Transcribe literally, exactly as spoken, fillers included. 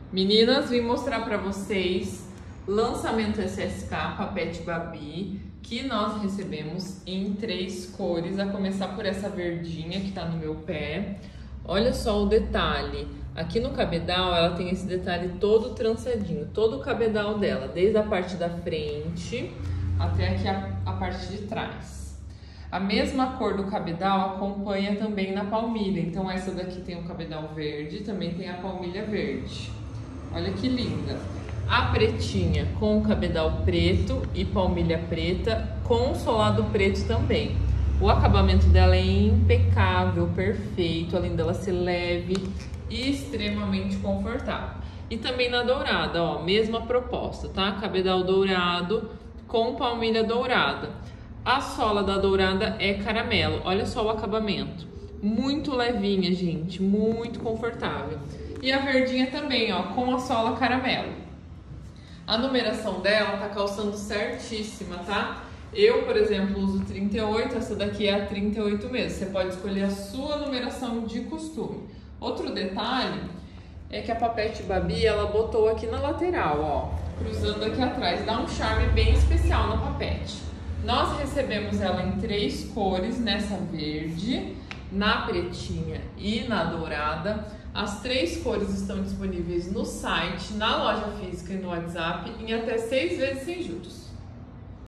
Meninas, vim mostrar para vocês lançamento S S K Papete Baby, que nós recebemos em três cores, a começar por essa verdinha que tá no meu pé. Olha só o detalhe, aqui no cabedal ela tem esse detalhe todo trançadinho, todo o cabedal dela, desde a parte da frente até aqui a, a parte de trás. A mesma cor do cabedal acompanha também na palmilha, então essa daqui tem o cabedal verde, também tem a palmilha verde. Olha que linda! A pretinha com o cabedal preto e palmilha preta com solado preto também. O acabamento dela é impecável, perfeito, além dela ser leve e extremamente confortável. E também na dourada, ó, mesma proposta, tá? Cabedal dourado com palmilha dourada. A sola da dourada é caramelo, olha só o acabamento. Muito levinha, gente, muito confortável. E a verdinha também, ó, com a sola caramelo. A numeração dela tá calçando certíssima, tá? Eu, por exemplo, uso trinta e oito, essa daqui é a trinta e oito mesmo. Você pode escolher a sua numeração de costume. Outro detalhe é que a Papete Baby, ela botou aqui na lateral, ó, cruzando aqui atrás. Dá um charme bem especial na Papete. Nós recebemos ela em três cores, nessa verde, na pretinha e na dourada. As três cores estão disponíveis no site, na loja física e no WhatsApp em até seis vezes sem juros.